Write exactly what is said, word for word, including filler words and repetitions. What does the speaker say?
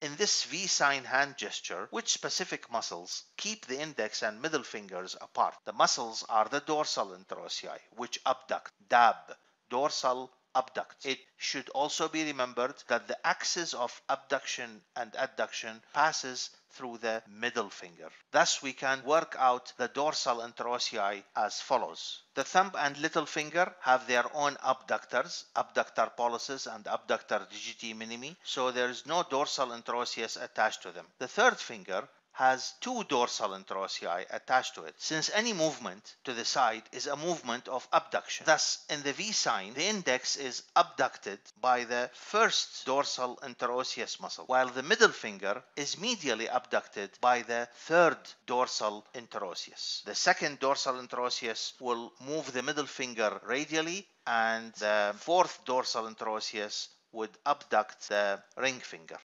In this V sign hand gesture, which specific muscles keep the index and middle fingers apart? The muscles are the dorsal interossei, which abduct, dab, dorsal abduct. It should also be remembered that the axis of abduction and adduction passes through the middle finger. Thus, we can work out the dorsal interossei as follows. The thumb and little finger have their own abductors, abductor pollicis and abductor digiti minimi, so there is no dorsal interosseus attached to them. The third finger has two dorsal interossei attached to it, since any movement to the side is a movement of abduction. Thus, in the V sign, the index is abducted by the first dorsal interosseous muscle, while the middle finger is medially abducted by the third dorsal interosseous. The second dorsal interosseous will move the middle finger radially, and the fourth dorsal interosseous would abduct the ring finger.